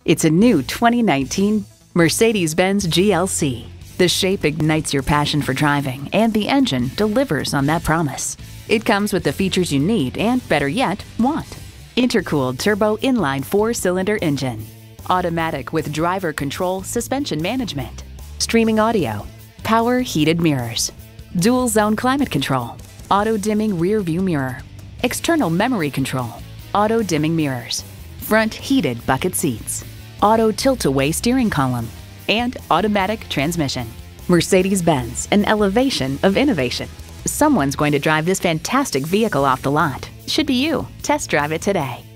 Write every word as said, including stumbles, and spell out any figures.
It's a new twenty nineteen Mercedes-Benz G L C. The shape ignites your passion for driving, and the engine delivers on that promise. It comes with the features you need and, better yet, want. Intercooled turbo inline four-cylinder engine. Automatic with driver control suspension management. Streaming audio. Power heated mirrors. Dual zone climate control. Auto dimming rear view mirror. External memory control. Auto dimming mirrors. Front heated bucket seats. Auto tilt-away steering column. And automatic transmission. Mercedes-Benz, an elevation of innovation. Someone's going to drive this fantastic vehicle off the lot. Should be you. Test drive it today.